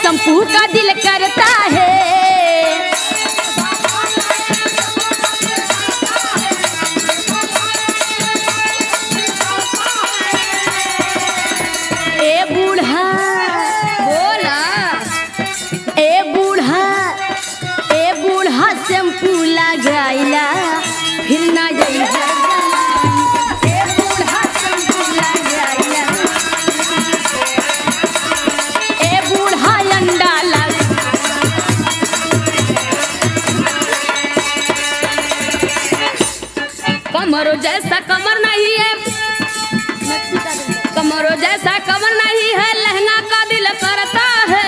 Shampoo का दिल करता है। ए बूढ़ा बोला ए बूढ़ा ए बूढ़ा शैम्पू लगाइला फिर ना जाइला। ए बूढ़ा शैम्पू लगाइला ए बूढ़ा अंडा लगा। कमरो जैसा कमर नहीं है, कमरो जैसा कमर नहीं है, लहंगा का दिल करता है।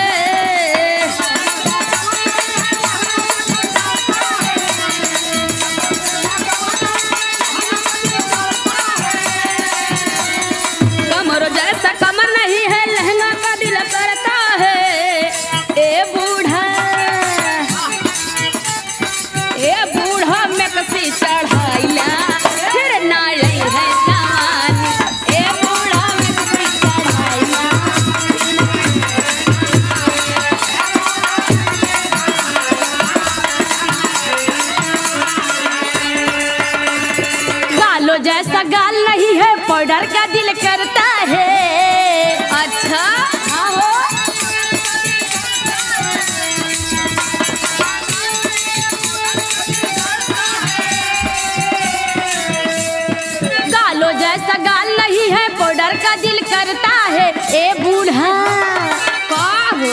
कमरो जैसा कमर नहीं है, लहंगा का दिल करता है। ए बूढ़ा में कसी चढ़ाइला फिर ना रही है जवानी। ए बूढ़ा में कसी चढ़ाइला गालो जैसा गाल नहीं है, पाउडर का दिल करता है। अच्छा आहो गालो जैसा गाल नहीं है, पाउडर का दिल करता है। ए बूढ़ा का हो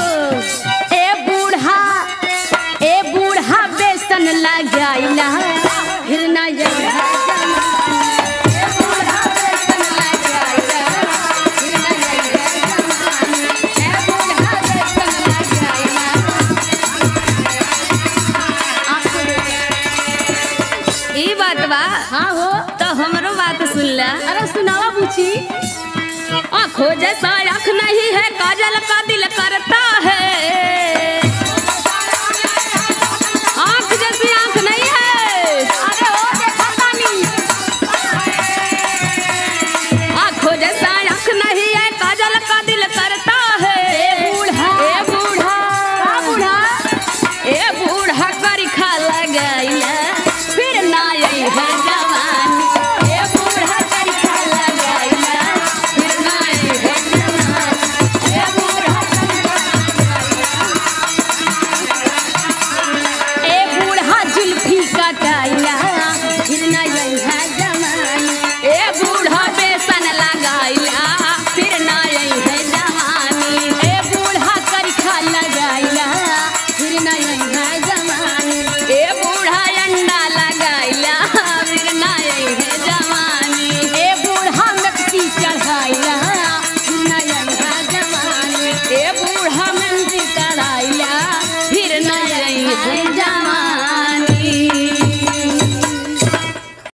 ए बूढ़ा बेसन लगाइला फिर ना जाइला। ए बूढ़ा बेसन लगाइला फिर ना जाइला। ए बूढ़ा बेसन लगाइला। ई बात बा। हाँ हो तो हमरो बात सुन ला। अरे सुनावा पूछी। आँखों जैसा आँख नहीं है, काजल का दिल करता है। आँख जैसी आँख नहीं है, अरे हो देखा तानी। आँखों जैसा आँख नहीं है, काजल का दिल करता